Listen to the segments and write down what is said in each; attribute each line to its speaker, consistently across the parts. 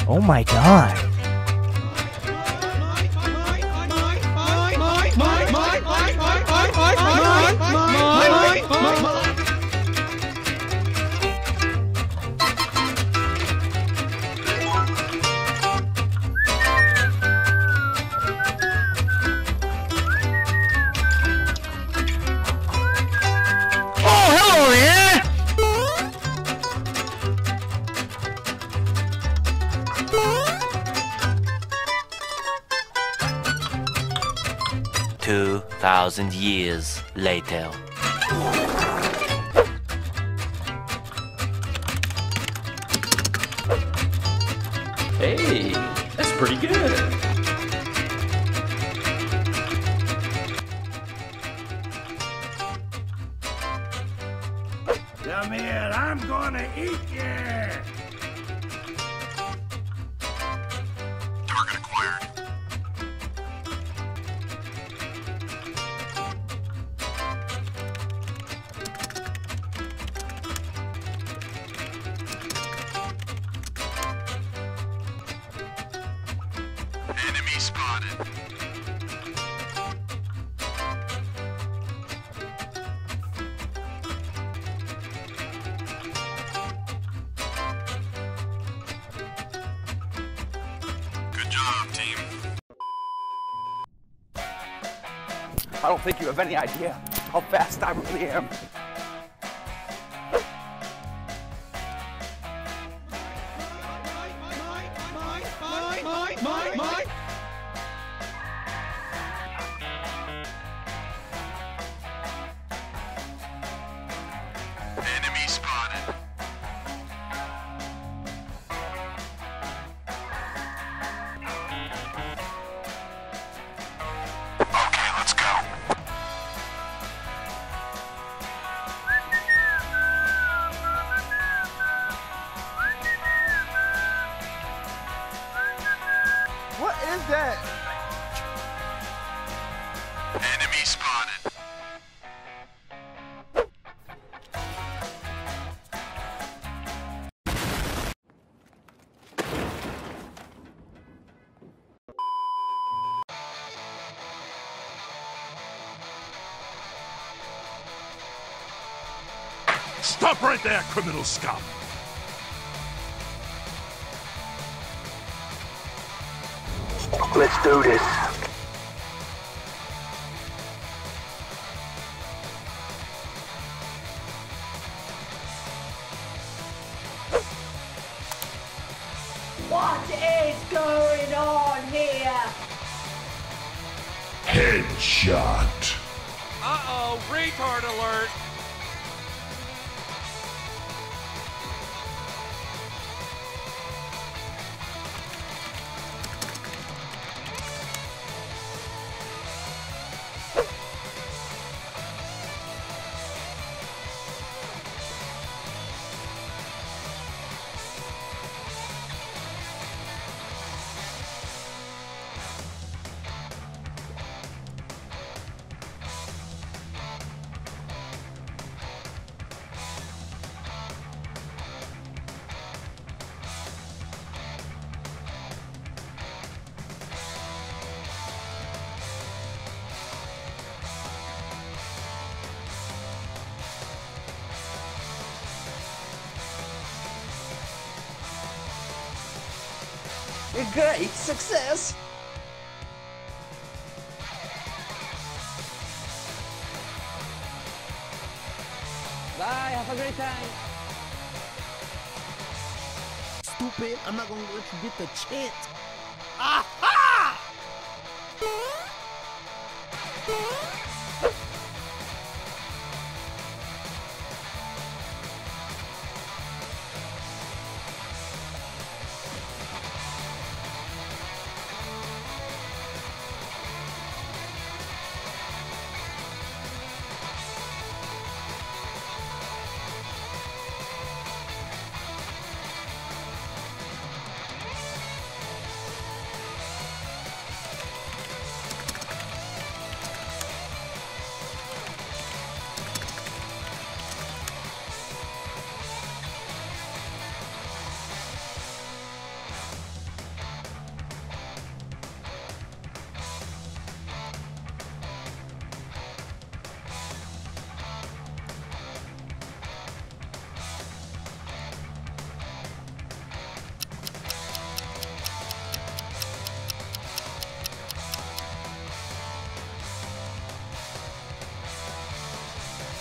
Speaker 1: Oh my god. Oh, hello there!
Speaker 2: 2,000 years later.
Speaker 3: Hey, that's pretty good.
Speaker 4: Come here, I'm gonna eat you!
Speaker 5: Target acquired. Enemy spotted. Good job, team.
Speaker 6: I don't think you have any idea how fast I really am.
Speaker 5: Enemy spotted. Okay, let's go.
Speaker 6: What is that?
Speaker 5: Enemy spotted.
Speaker 4: Stop right there, criminal scum!
Speaker 6: Let's do this.
Speaker 7: What is going on here?
Speaker 4: Headshot!
Speaker 8: Uh-oh, retard alert!
Speaker 7: A great success! Bye, have a great time!
Speaker 9: Stupid, I'm not gonna let you get the chance.
Speaker 7: Aha!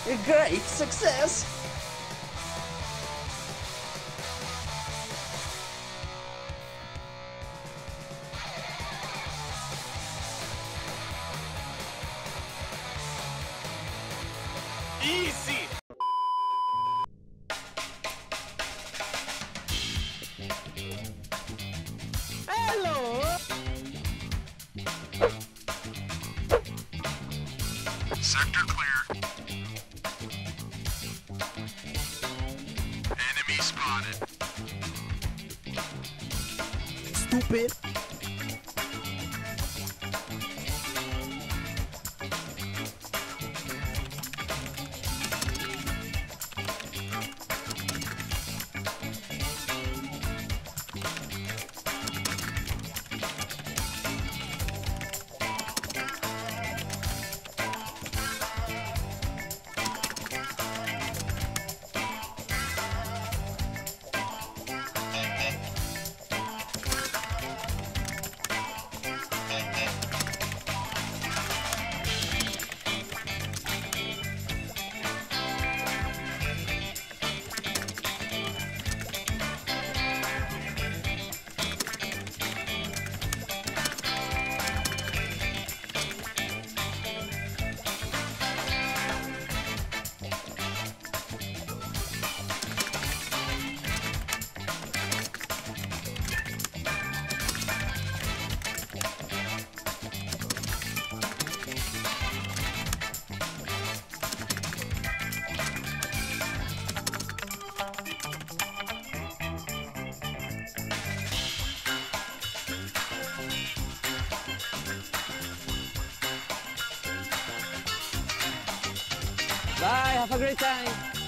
Speaker 7: A great success.
Speaker 8: Easy.
Speaker 7: Hello.
Speaker 5: Sector clear. Enemy spotted.
Speaker 9: Stupid.
Speaker 7: Bye, have a great time.